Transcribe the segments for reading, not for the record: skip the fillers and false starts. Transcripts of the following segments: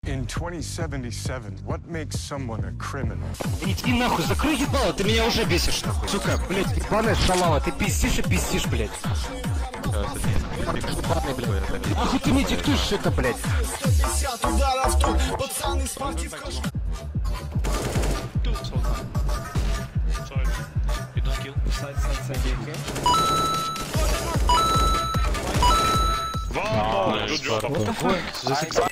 In 2077, what makes someone a criminal? Иди нахуй, закрой ебало, ты меня уже бесишь нахуй. Сука, блядь, ебаная шалава, ты пиздишь и пиздишь, блядь. Ебаный, блядь. Нахуй ты мне диктуешь это, блядь. Wow, good job. What the fuck?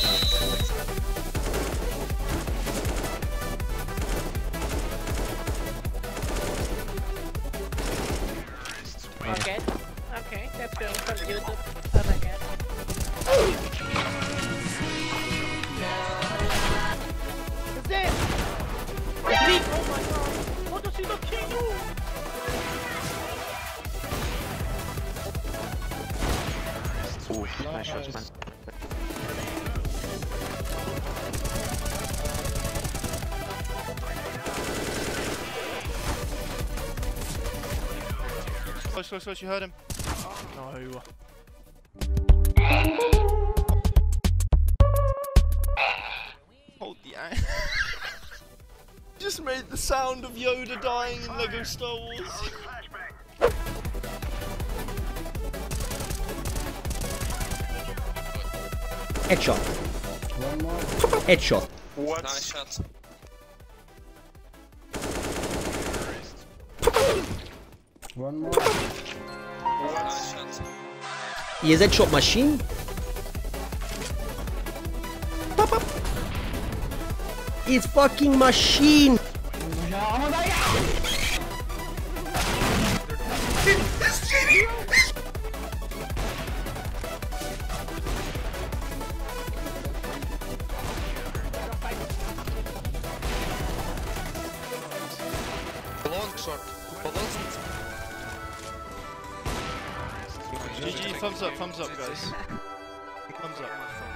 Okay, okay, that's going from YouTube. Oh my god. What's this? Elite! Oh my god! What does he look at you? Ooh, nice shots, man. Close, close, close, you heard him. No. Hold the eye. Just made the sound of Yoda dying in Lego Star Wars. Headshot. One more. Headshot. What? Nice shot. One more. Nice shot. He is headshot machine. Pop up. It's fucking machine. Long shot. GG, thumbs up guys. Thumbs up.